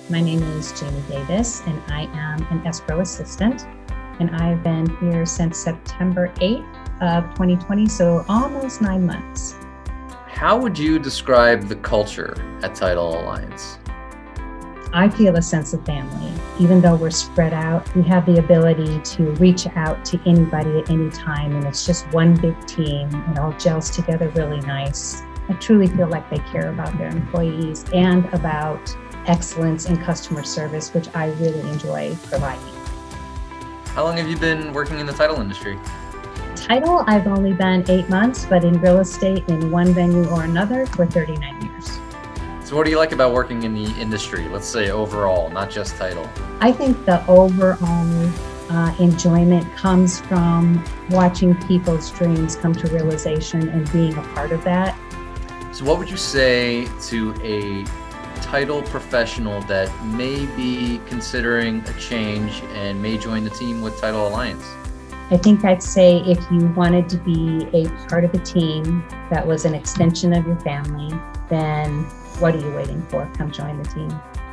My name is Jamie Davis, and I am an escrow assistant. And I've been here since September 8th of 2020, so almost 9 months. How would you describe the culture at Title Alliance? I feel a sense of family. Even though we're spread out, we have the ability to reach out to anybody at any time, and it's just one big team. It all gels together really nice. I truly feel like they care about their employees and about excellence in customer service, which I really enjoy providing. How long have you been working in the title industry? Title, I've only been 8 months, but in real estate in one venue or another for 39 years. So what do you like about working in the industry? Let's say overall, not just title. I think the overall enjoyment comes from watching people's dreams come to realization and being a part of that. So what would you say to a title professional that may be considering a change and may join the team with Title Alliance? I think I'd say if you wanted to be a part of a team that was an extension of your family, then what are you waiting for? Come join the team.